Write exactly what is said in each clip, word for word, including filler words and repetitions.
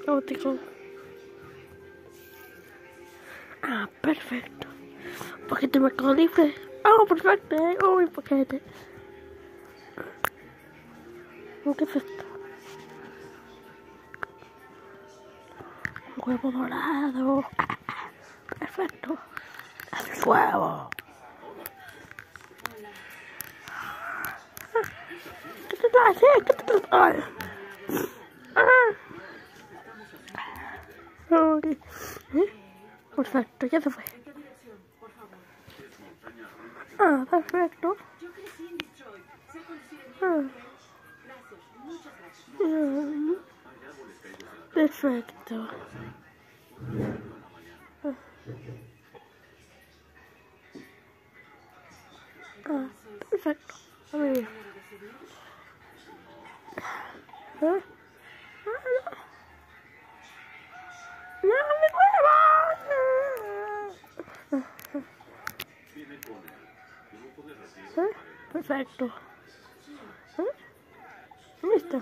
Caótico. Ah, perfecto. Paquete de Mercado Libre. Oh, perfecto. Oh, mi paquete. ¿Qué es esto? Un huevo dorado. Perfecto. El huevo. ¿Qué te traes? ¿Qué te traes? Perfecto, ya se fue. Ah, perfecto. Ah. Mm. Perfecto. Ah. Ah, perfecto. A ver. ¿Eh? ¡No, mi huevo! ¿Eh? Perfecto. ¿Eh? Listo.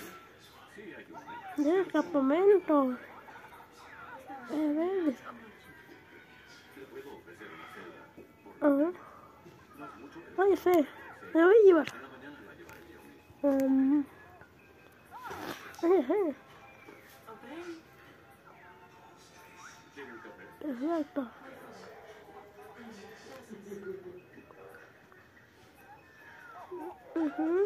Ya, campamento. A ver, eso. A ver. Ay, sé. Me voy a llevar. Um. Ay, ay. Perfecto. Uh-huh.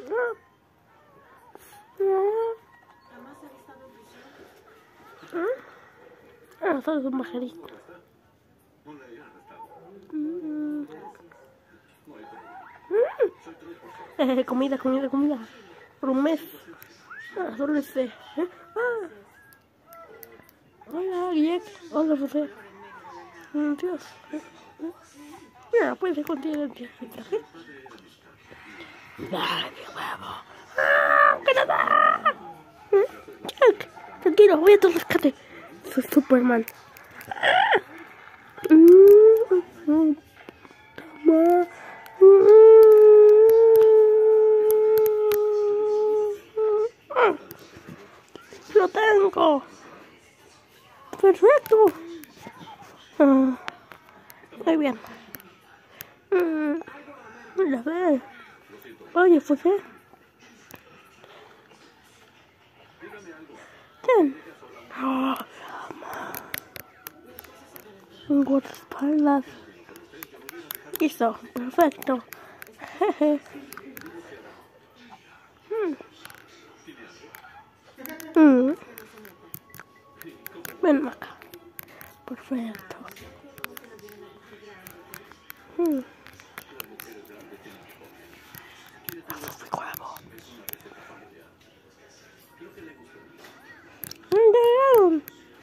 Ah, solo es un pajarito. Mm. Eh, comida, comida, comida. Por un mes. Ah, solo ese. ¿Eh? Ah. Hola, Guillec. Hola, José. Mm, Dios. ¿Eh? ¿Eh? Mira, puede ser continente. ¿Traje? ¡Dale, mi huevo! ¡Ah! ¡Canadá! ¿Eh? Tranquilo, voy a tu rescate. Soy Superman. ¡Ah! Mm, mm, toma. Mm, ¡lo tengo! ¡Perfecto! Ah, muy bien. Mm, a ver. Oye, José. Ten. Oh, un guardaespaldas. Listo, perfecto. Jeje. Mm. Mm. Ven acá. Perfecto. Mm. Eso fue huevo. ¿Dónde?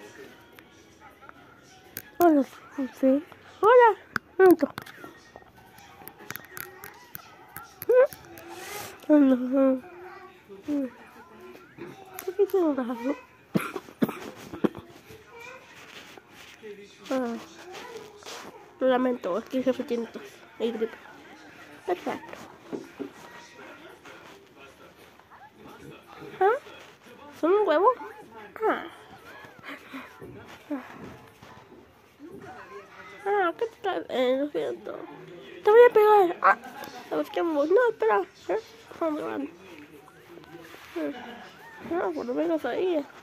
Hola, sí. Hola. Pronto. Hola. ¿Por qué se lo das? Ah, lo lamento, es que el jefe tiene tos y gripe. Perfecto. ¿Ah? ¿Son un huevo? Ah. Ah, ¿qué te traes? Eh, lo siento. Te voy a pegar. Ah, ¿sabes qué? No, espera. ¿Eh? ¿Dónde van? Eh, No, por lo menos ahí. Ah,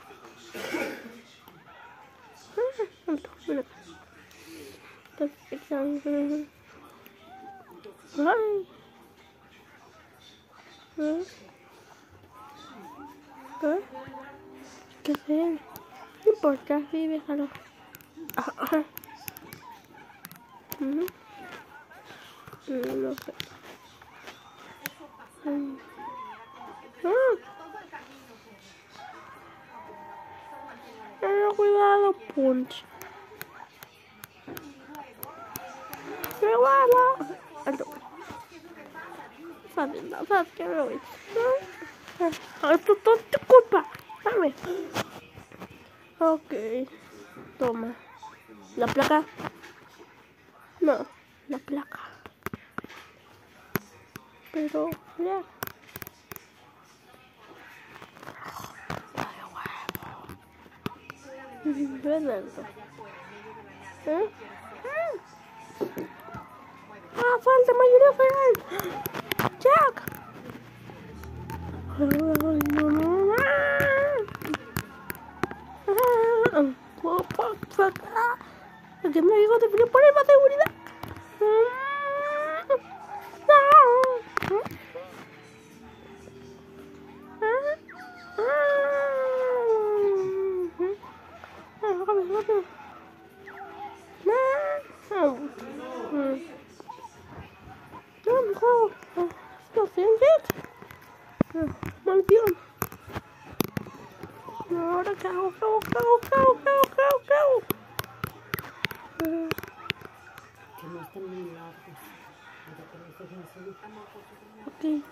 mira. Ay. ¿Eh? ¿Eh? ¿Qué sé? No importa, sí, déjalo. Ah, ah. Mm. Mm, no sé. Mm. Ah. Ah, cuidado, punch. Me guardo. Alto. Fácil, no sabes que me voy. Ah, esto es tu culpa. Dame. Ok. Toma. ¿La placa? No, la placa. Pero, ya. Perfecto. ¿Eh? ¡Ah, falta mayoría real! ¡Jack! Ay, no, no. ¡Ah! ¡Oh, fuck! ¡Ah! ¿Por qué me digo de frío por el más seguridad? Maldición. Ahora cago, cago, cago, cago, cago, cago, cago. Que no están muy largos. Ok.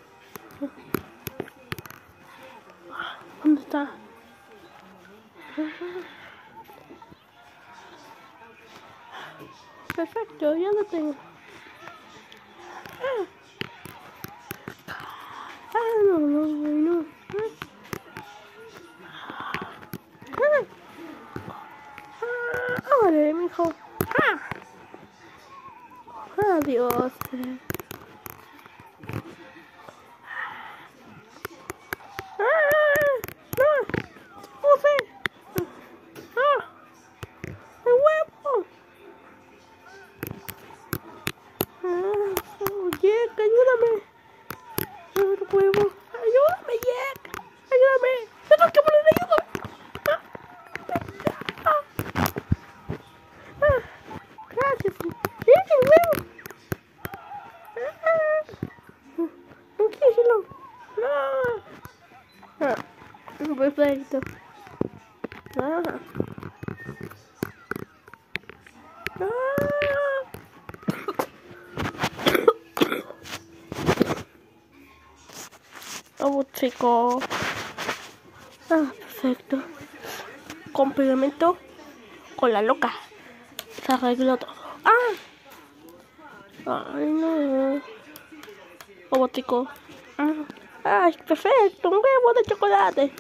¿Dónde está? Perfecto, ya lo tengo. Ah, ah no, no, no. Ah, ah, vale, mijo. Ah. Adiós. Ayúdame. No puedo. Ayúdame, Jack. Ayúdame. Tengo que poner ayuda. Ah, ah, ah. Gracias. Bien, huevo. Ah, tranquilo. No. Ah, perfecto. Ah. Oh, chico. Ah, perfecto. Complemento con la loca. Se arregló todo. Ah. Ay, no. Oh, chico. Ay, perfecto. Un huevo de chocolate.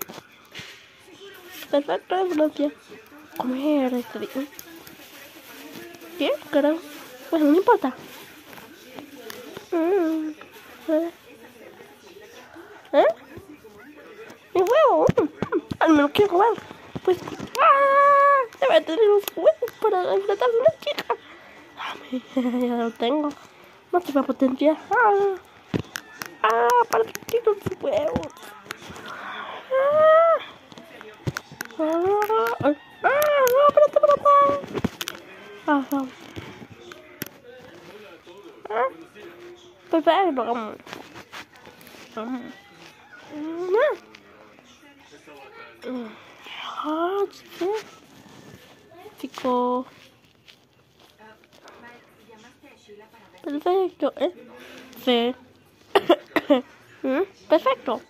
Perfecto, gracias. Comer este día. ¿Qué? Creo. Bueno, no importa. Mm. ¿Eh? ¿Eh? Mi huevo. Al menos quiero jugar. Pues. ¡Ah! Debe tener unos huevos para enfrentar a una chica. Ya lo tengo. No se va a potenciar. ¡Ah! ¡Ah! Para que tire los huevos. ¡Ah! ¡Ah! ¡Ah! ¡No! ¡Espérate, espérate! ¡Ah! ¡Ah! ¡Ah! Perfecto. Vamos. Vamos. Ah, ¿sí? Chico. Perfecto, ¿eh? Sí. Perfecto.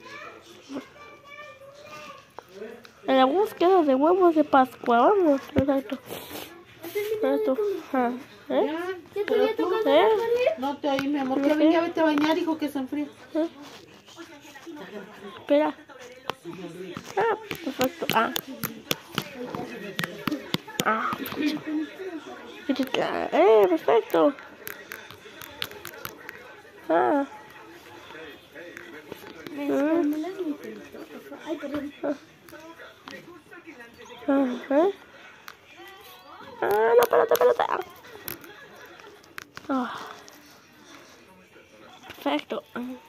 En la búsqueda de huevos de Pascua, vamos. Perfecto. Perfecto. Ah, ¿eh? ¿Ya te había tocado? ¿Eh? No te oí, mi amor. Que venga, vete a bañar, hijo, que se enfría. ¿Eh? Espera. Ah, perfecto. Ah. Ah. Eh, perfecto. Ah. Mm. Ah, ¿eh? Ah, no, espérate, espérate. Ah. Perfecto.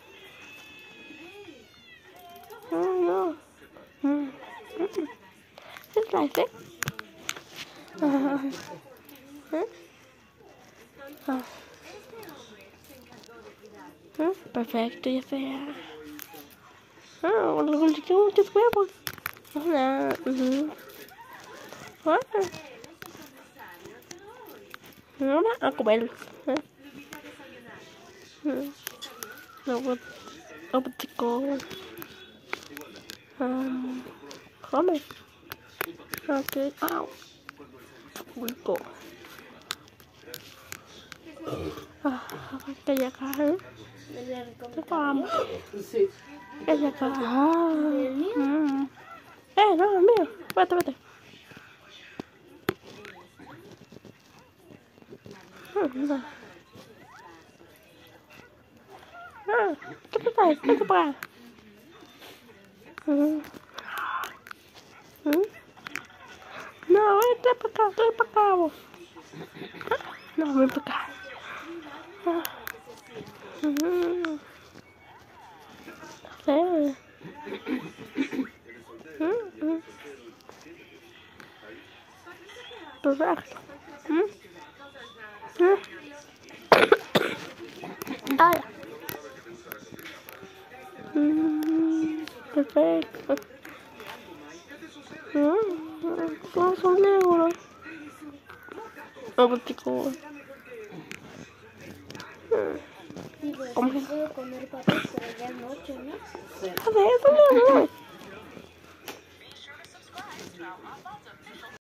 Oh, no. Mm. Es life, ¿eh? Ah. ¿Eh? Ah. ¿Eh? Perfecto, ya sea. Ah, bueno, conseguí muchos huevos. Ah, uh-huh. Ah. Ahora a comer. ¿Eh? Mm. Luego, luego chico. Um, come. Ok. Au. Rico. Ah, que ya cae. Te vamos. Sí. Que ya cae. Ah. Mm. Eh, no, mío. Vete, vete. No. Ah, ¿qué te traes? Vete para acá. Mm. Mm. No, vete para acá, vete para acá vos. No, ven para acá. Ah. Mm. Sí. Mm, mm. Perfecto. Mm. Mm. Ah, ya. Mm, perfecto. Mm, ¿cómo son euros? No, pues chico. Sí, pero sí puedo comer papas, pero ya es noche, ¿no? A ver, eso, mi amor.